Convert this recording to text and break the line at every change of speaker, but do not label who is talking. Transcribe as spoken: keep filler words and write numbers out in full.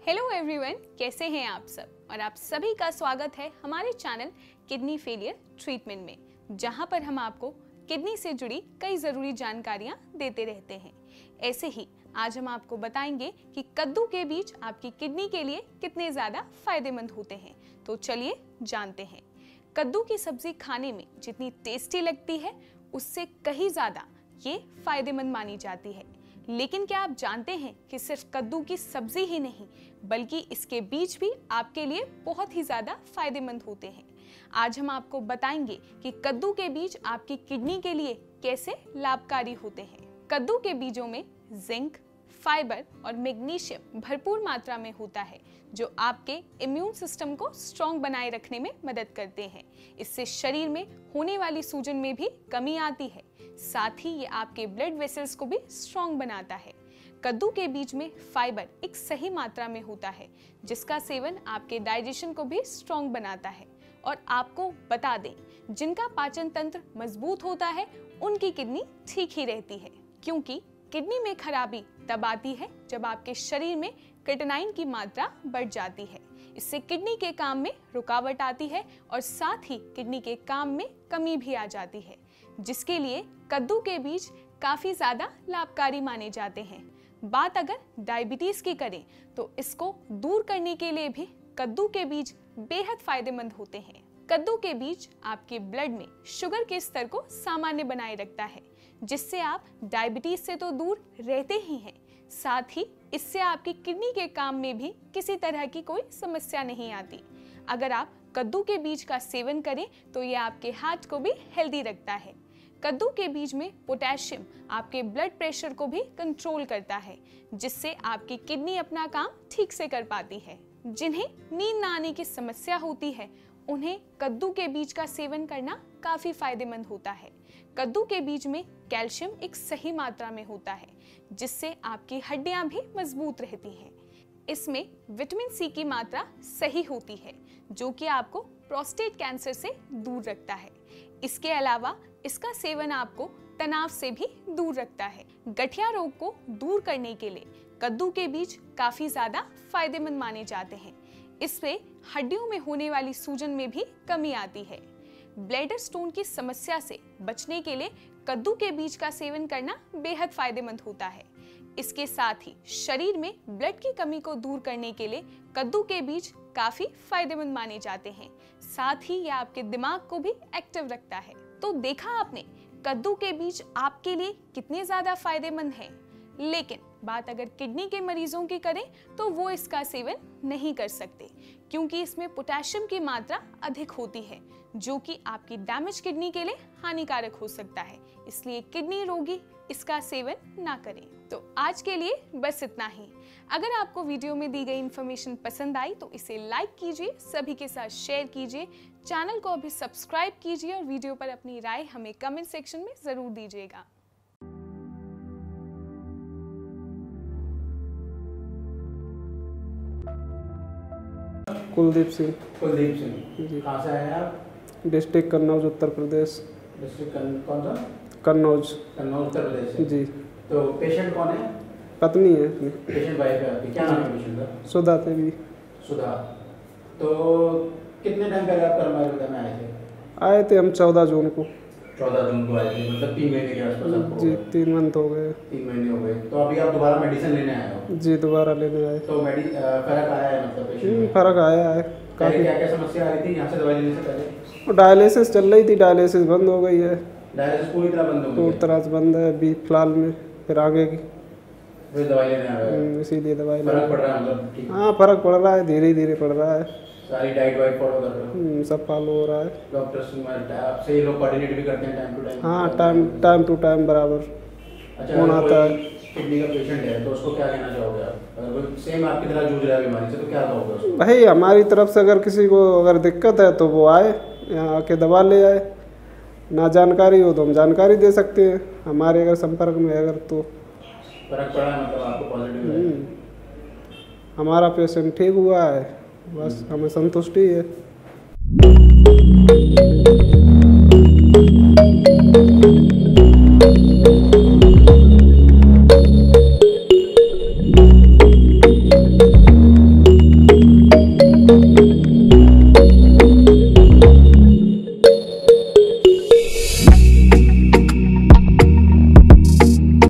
Hello everyone, कैसे हैं आप सब। और आप सभी का स्वागत है हमारे चैनल किडनी फेलियर ट्रीटमेंट में, जहां पर हम आपको किडनी से जुड़ी कई ज़रूरी जानकारियां देते रहते हैं। ऐसे ही आज हम आपको बताएंगे कि कद्दू के बीज आपकी किडनी के लिए कितने ज़्यादा फायदेमंद होते हैं। तो चलिए जानते हैं। कद्दू की सब्जी खाने में जितनी टेस्टी लगती है, उससे कहीं ज़्यादा ये फायदेमंद मानी जाती है। लेकिन क्या आप जानते हैं कि सिर्फ कद्दू की सब्जी ही नहीं, बल्कि इसके बीज भी आपके लिए बहुत ही ज़्यादा फायदेमंद होते हैं। आज हम आपको बताएंगे कि कद्दू के बीज आपकी किडनी के लिए कैसे लाभकारी होते हैं। कद्दू के बीजों में जिंक, फाइबर और मैग्नीशियम भरपूर मात्रा में होता है, जो आपके इम्यून सिस्टम को स्ट्रॉन्ग बनाए रखने में मदद करते हैं। इससे शरीर में होने वाली सूजन में भी कमी आती है। साथ ही ये आपके ब्लड वेसल्स को भी स्ट्रॉन्ग बनाता है। कद्दू के बीज में फाइबर एक सही मात्रा में होता है, जिसका सेवन आपके डाइजेशन को भी स्ट्रॉन्ग बनाता है। और आपको बता दें, जिनका पाचन तंत्र मजबूत होता है, उनकी किडनी ठीक ही रहती है, क्योंकि किडनी में खराबी तब आती है जब आपके शरीर में क्रिएटिनिन की मात्रा बढ़ जाती है। इससे किडनी के काम में रुकावट आती है और साथ ही किडनी के काम में कमी भी आ जाती है, जिसके लिए कद्दू के बीज काफ़ी ज़्यादा लाभकारी माने जाते हैं। बात अगर डायबिटीज़ की करें तो इसको दूर करने के लिए भी कद्दू के बीज बेहद फायदेमंद होते हैं। कद्दू के बीज आपके ब्लड में शुगर के स्तर को सामान्य बनाए रखता है, जिससे आप डायबिटीज़ से तो दूर रहते ही हैं, साथ ही इससे आपकी किडनी के काम में भी किसी तरह की कोई समस्या नहीं आती। अगर आप कद्दू के बीज का सेवन करें तो ये आपके हार्ट को भी हेल्दी रखता है। कद्दू के बीज में पोटेशियम आपके ब्लड प्रेशर को भी कंट्रोल करता है, जिससे आपकी किडनी अपना काम ठीक से कर पाती है। जिन्हें नींद न आने की समस्या होती है, उन्हें कद्दू के बीज का सेवन करना काफ़ी फायदेमंद होता है। कद्दू के बीज में कैल्शियम एक सही मात्रा में होता है, जिससे आपकी हड्डियां भी मजबूत रहती हैं। इसमें विटामिन सी की मात्रा सही होती है, जो कि आपको प्रोस्टेट कैंसर से दूर रखता है। इसके अलावा इसका सेवन आपको तनाव से भी दूर रखता है। गठिया रोग को दूर करने के लिए कद्दू के बीज काफ़ी ज़्यादा फायदेमंद माने जाते हैं। इससे हड्डियों में होने वाली सूजन में भी कमी आती है। ब्लैडर स्टोन की समस्या से बचने के लिए कद्दू के बीज का सेवन करना बेहद फायदेमंद होता है। इसके साथ ही शरीर में ब्लड की कमी को दूर करने के लिए कद्दू के बीज काफ़ी फायदेमंद माने जाते हैं। साथ ही यह आपके दिमाग को भी एक्टिव रखता है। तो देखा आपने, कद्दू के बीज आपके लिए कितने ज़्यादा फायदेमंद हैं। लेकिन बात अगर किडनी के मरीजों की करें तो वो इसका सेवन नहीं कर सकते, क्योंकि इसमें पोटेशियम की मात्रा अधिक होती है, जो कि आपकी डैमेज किडनी के लिए हानिकारक हो सकता है। इसलिए किडनी रोगी इसका सेवन ना करें। तो आज के लिए बस इतना ही। अगर आपको वीडियो में दी गई इन्फॉर्मेशन पसंद आई तो इसे लाइक कीजिए, सभी के साथ शेयर कीजिए, चैनल को अभी सब्सक्राइब कीजिए और वीडियो पर अपनी राय हमें कमेंट सेक्शन में ज़रूर दीजिएगा।
कुलदीप सिंह।
कुलदीप सिंह जी, कहाँ से आए हैं आप?
डिस्ट्रिक्ट कन्नौज, उत्तर प्रदेश।
डिस्ट्रिक्ट कौन सा?
कन्नौज।
कन्नौज, उत्तर प्रदेश से जी। तो पेशेंट कौन है?
पत्नी है अपनी।
पेशेंट वाइफ है आपकी, क्या नाम है पेशेंट का?
सुधा देवी।
सुधा। तो कितने टाइम पहले आप कर्म आयुर्वेदा में आए थे?
आए थे हम चौदह जून को।
चौदह जून को आए थे, मतलब तीन महीने के आसपास
जी, तीन मंथ हो गए।
तीन महीने हो गए। तो अभी आप दोबारा मेडिसिन लेने आए हो?
जी, दोबारा लेने आए।
तो मेडि फर्क आया है, मतलब पेशेंट में?
फर्क आया है काफ़ी।
क्या क्या समस्या आ रही थी यहाँ से दवाई लेने से पहले?
डायलिसिस चल रही थी, डायलिसिस बंद हो गई है।
डायलिसिस पूरी तरह बंद हो गई?
पूरी तरह से बंद है अभी फिलहाल में। फिर आगे की
फिर दवाई लेने आ रहे हो?
इसीलिए दवाई
फर्क पड़ रहा है मतलब? ठीक,
हाँ फर्क पड़ रहा है, धीरे धीरे पड़ रहा है।
सारी डाइट वाइट फॉलो कर रहे हो?
सब फॉलो हो रहा है।
डॉक्टर से ये लोग कोऑर्डिनेट भी करते हैं टाइम टू टाइम?
हाँ, टाइम टाइम टू टाइम बराबर फोन आता है।
किडनी का पेशेंट है तो उसको क्या कहना चाहोगे आप? अगर वो सेम आपकी तरह जूझ रहा है बीमारी से तो क्या कहोगे उसको?
भाई हमारी तरफ से अगर किसी को अगर दिक्कत है तो वो आए, यहाँ आके दवा ले आए। ना जानकारी हो तो हम जानकारी दे सकते हैं, हमारे अगर संपर्क में अगर तो
फर्क पड़ा है, मतलब आपको पॉजिटिव है?
हमारा पेशेंट ठीक हुआ है, बस हमें संतुष्टि है।